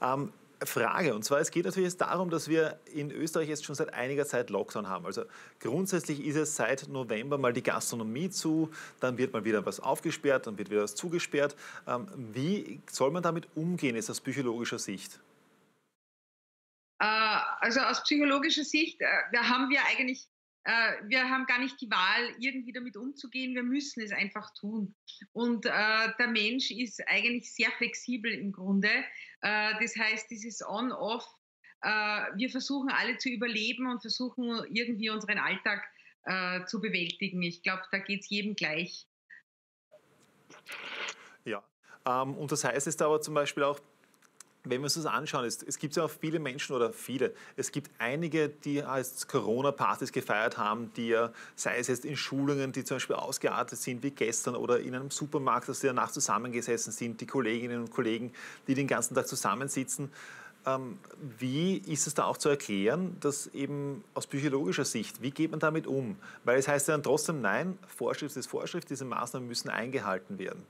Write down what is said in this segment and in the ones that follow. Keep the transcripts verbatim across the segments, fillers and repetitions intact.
Ähm, Frage, und zwar, es geht natürlich jetzt darum, dass wir in Österreich jetzt schon seit einiger Zeit Lockdown haben. Also grundsätzlich ist es seit November mal die Gastronomie zu, dann wird mal wieder was aufgesperrt, dann wird wieder was zugesperrt. Ähm, wie soll man damit umgehen, jetzt aus psychologischer Sicht? Äh, also aus psychologischer Sicht, äh, da haben wir eigentlich äh, wir haben gar nicht die Wahl, irgendwie damit umzugehen. Wir müssen es einfach tun. Und äh, der Mensch ist eigentlich sehr flexibel im Grunde. Äh, das heißt, dieses On-Off, äh, wir versuchen alle zu überleben und versuchen irgendwie unseren Alltag äh, zu bewältigen. Ich glaube, da geht es jedem gleich. Ja. Ähm, und das heißt jetzt aber zum Beispiel auch, wenn wir uns das anschauen, es, es gibt ja auch viele Menschen oder viele, es gibt einige, die als Corona-Partys gefeiert haben, die ja, sei es jetzt in Schulungen, die zum Beispiel ausgeartet sind wie gestern oder in einem Supermarkt, dass sie danach zusammengesessen sind, die Kolleginnen und Kollegen, die den ganzen Tag zusammensitzen. Ähm, wie ist es da auch zu erklären, dass eben aus psychologischer Sicht, wie geht man damit um? Weil es heißt ja dann trotzdem, nein, Vorschrift ist Vorschrift, diese Maßnahmen müssen eingehalten werden.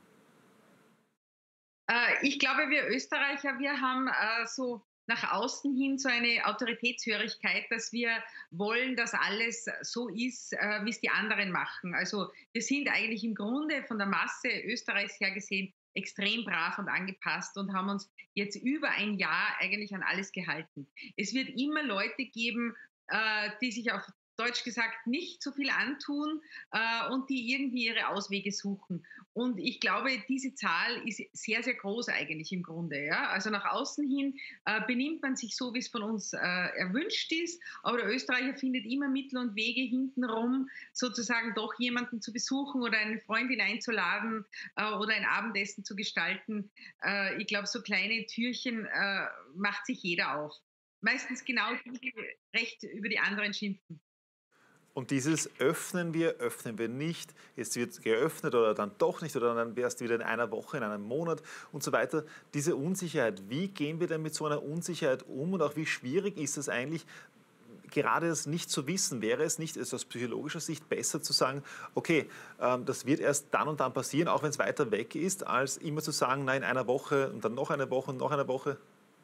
Äh, ich glaube, wir Österreicher, wir haben äh, so nach außen hin so eine Autoritätshörigkeit, dass wir wollen, dass alles so ist, äh, wie es die anderen machen. Also wir sind eigentlich im Grunde von der Masse Österreichs her gesehen extrem brav und angepasst und haben uns jetzt über ein Jahr eigentlich an alles gehalten. Es wird immer Leute geben, äh, die sich auf Deutsch gesagt nicht so viel antun äh, und die irgendwie ihre Auswege suchen. Und ich glaube, diese Zahl ist sehr, sehr groß eigentlich im Grunde. Ja? Also nach außen hin äh, benimmt man sich so, wie es von uns äh, erwünscht ist, aber der Österreicher findet immer Mittel und Wege hintenrum, sozusagen doch jemanden zu besuchen oder eine Freundin einzuladen äh, oder ein Abendessen zu gestalten. Äh, ich glaube, so kleine Türchen äh, macht sich jeder auf. Meistens genau die, die recht über die anderen schimpfen. Und dieses öffnen wir, öffnen wir nicht, jetzt wird geöffnet oder dann doch nicht oder dann wärst du wieder in einer Woche, in einem Monat und so weiter. Diese Unsicherheit, wie gehen wir denn mit so einer Unsicherheit um und auch wie schwierig ist es eigentlich, gerade das nicht zu wissen? Wäre es nicht also aus psychologischer Sicht besser zu sagen, okay, ähm, das wird erst dann und dann passieren, auch wenn es weiter weg ist, als immer zu sagen, nein, in einer Woche und dann noch eine Woche und noch eine Woche?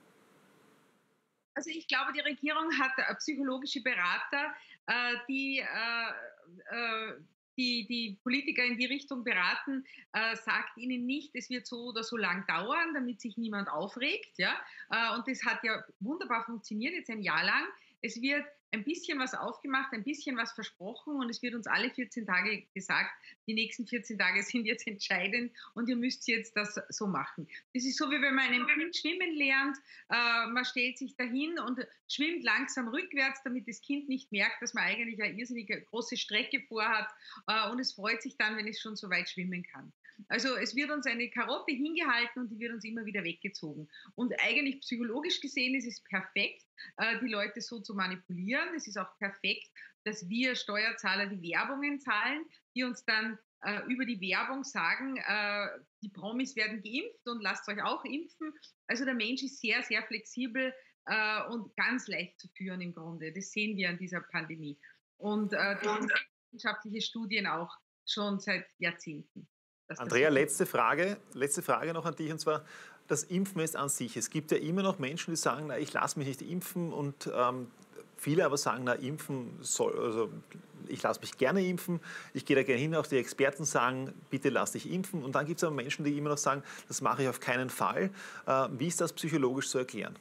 Also ich glaube, die Regierung hat äh, psychologische Berater, äh, die, äh, äh, die die Politiker in die Richtung beraten, äh, sagt ihnen nicht, es wird so oder so lang dauern, damit sich niemand aufregt. Ja? Äh, und das hat ja wunderbar funktioniert, jetzt ein Jahr lang. Es wird ein bisschen was aufgemacht, ein bisschen was versprochen und es wird uns alle vierzehn Tage gesagt, die nächsten vierzehn Tage sind jetzt entscheidend und ihr müsst jetzt das so machen. Das ist so, wie wenn man einem Kind schwimmen lernt. Äh, man stellt sich dahin und schwimmt langsam rückwärts, damit das Kind nicht merkt, dass man eigentlich eine irrsinnige große Strecke vorhat. Äh, und es freut sich dann, wenn es schon so weit schwimmen kann. Also es wird uns eine Karotte hingehalten und die wird uns immer wieder weggezogen. Und eigentlich psychologisch gesehen ist es perfekt, äh, die Leute so zu manipulieren. Es ist auch perfekt, dass wir Steuerzahler die Werbungen zahlen, die uns dann äh, über die Werbung sagen, äh, die Promis werden geimpft und lasst euch auch impfen. Also der Mensch ist sehr, sehr flexibel äh, und ganz leicht zu führen im Grunde. Das sehen wir an dieser Pandemie. Und äh, das sind wissenschaftliche Studien auch schon seit Jahrzehnten, dass das so Andrea, ist. letzte Frage, letzte Frage noch an dich, und zwar das Impfen ist an sich. Es gibt ja immer noch Menschen, die sagen, na, ich lasse mich nicht impfen, und ähm, viele aber sagen, na, impfen soll, also ich lasse mich gerne impfen, ich gehe da gerne hin, auch die Experten sagen, bitte lass dich impfen, und dann gibt es aber Menschen, die immer noch sagen, das mache ich auf keinen Fall. Äh, wie ist das psychologisch zu erklären?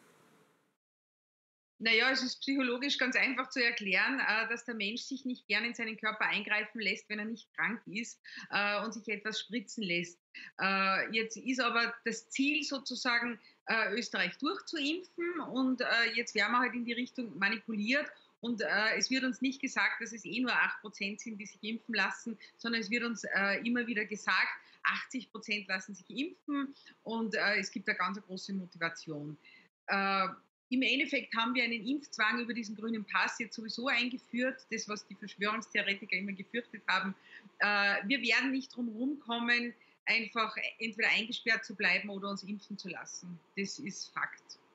Naja, es ist psychologisch ganz einfach zu erklären, äh, dass der Mensch sich nicht gern in seinen Körper eingreifen lässt, wenn er nicht krank ist äh, und sich etwas spritzen lässt. Äh, jetzt ist aber das Ziel sozusagen, äh, Österreich durchzuimpfen, und äh, jetzt werden wir halt in die Richtung manipuliert. Und äh, es wird uns nicht gesagt, dass es eh nur acht Prozent sind, die sich impfen lassen, sondern es wird uns äh, immer wieder gesagt, achtzig Prozent lassen sich impfen, und äh, es gibt eine ganz große Motivation. Äh, Im Endeffekt haben wir einen Impfzwang über diesen grünen Pass jetzt sowieso eingeführt, das, was die Verschwörungstheoretiker immer gefürchtet haben. Äh, wir werden nicht drum rumkommen, einfach entweder eingesperrt zu bleiben oder uns impfen zu lassen. Das ist Fakt.